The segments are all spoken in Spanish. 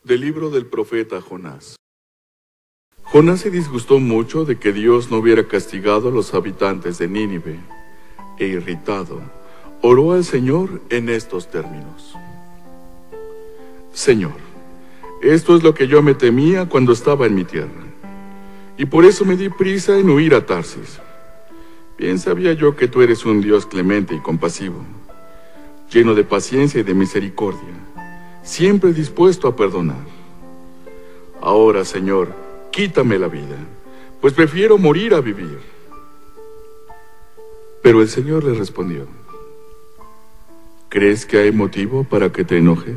Del libro del profeta Jonás. Jonás se disgustó mucho de que Dios no hubiera castigado a los habitantes de Nínive, e irritado, oró al Señor en estos términos: Señor, esto es lo que yo me temía cuando estaba en mi tierra, y por eso me di prisa en huir a Tarsis. Bien sabía yo que tú eres un Dios clemente y compasivo, lleno de paciencia y de misericordia, siempre dispuesto a perdonar. Ahora, Señor, quítame la vida, pues prefiero morir a vivir. Pero el Señor le respondió: ¿crees que hay motivo para que te enojes?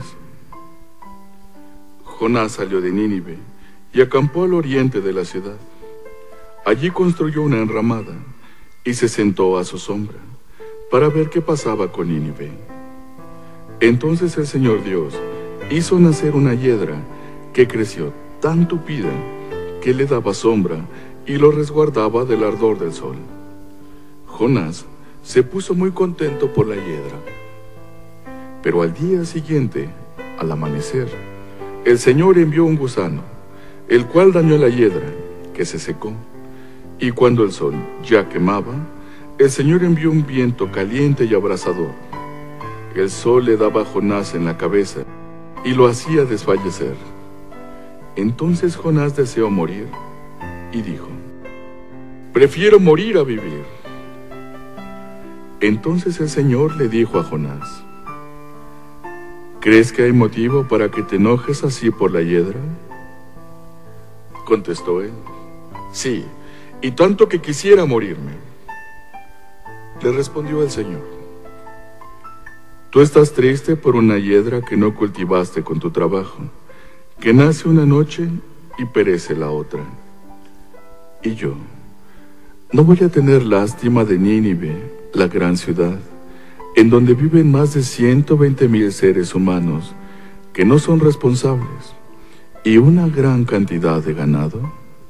Jonás salió de Nínive y acampó al oriente de la ciudad. Allí construyó una enramada y se sentó a su sombra para ver qué pasaba con Nínive. Entonces el Señor Dios hizo nacer una hiedra que creció tan tupida que le daba sombra y lo resguardaba del ardor del sol. Jonás se puso muy contento por la hiedra. Pero al día siguiente, al amanecer, el Señor envió un gusano, el cual dañó la hiedra, que se secó. Y cuando el sol ya quemaba, el Señor envió un viento caliente y abrasador. El sol le daba a Jonás en la cabeza y lo hacía desfallecer. Entonces Jonás deseó morir y dijo: prefiero morir a vivir. Entonces el Señor le dijo a Jonás: ¿crees que hay motivo para que te enojes así por la hiedra? Contestó él: sí, y tanto que quisiera morirme. Le respondió el Señor: tú estás triste por una hiedra que no cultivaste con tu trabajo, que nace una noche y perece la otra. Y yo, ¿no voy a tener lástima de Nínive, la gran ciudad, en donde viven más de 120,000 seres humanos que no son responsables, y una gran cantidad de ganado?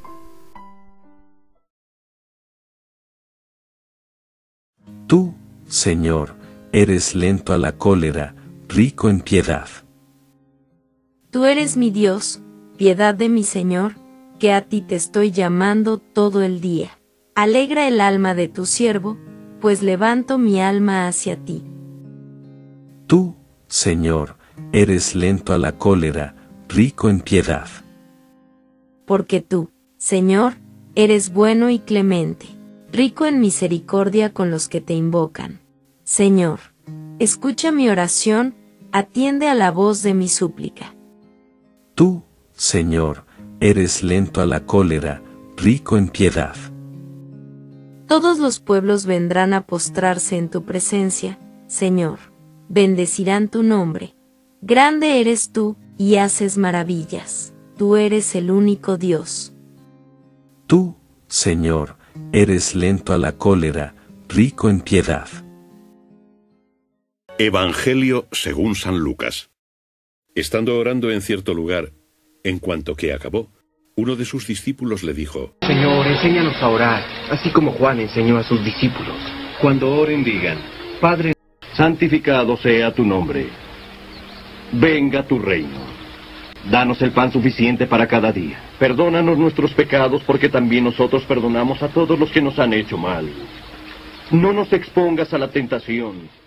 Tú, Señor, eres lento a la cólera, rico en piedad. Tú eres mi Dios, piedad de mi Señor, que a ti te estoy llamando todo el día. Alegra el alma de tu siervo, pues levanto mi alma hacia ti. Tú, Señor, eres lento a la cólera, rico en piedad. Porque tú, Señor, eres bueno y clemente, rico en misericordia con los que te invocan. Señor, escucha mi oración, atiende a la voz de mi súplica. Tú, Señor, eres lento a la cólera, rico en piedad. Todos los pueblos vendrán a postrarse en tu presencia, Señor, bendecirán tu nombre. Grande eres tú, y haces maravillas, tú eres el único Dios. Tú, Señor, eres lento a la cólera, rico en piedad. Evangelio según San Lucas. Estando orando en cierto lugar, en cuanto que acabó, uno de sus discípulos le dijo: Señor, enséñanos a orar, así como Juan enseñó a sus discípulos. Cuando oren digan: Padre, santificado sea tu nombre. Venga tu reino. Danos el pan suficiente para cada día. Perdónanos nuestros pecados, porque también nosotros perdonamos a todos los que nos han hecho mal. No nos expongas a la tentación.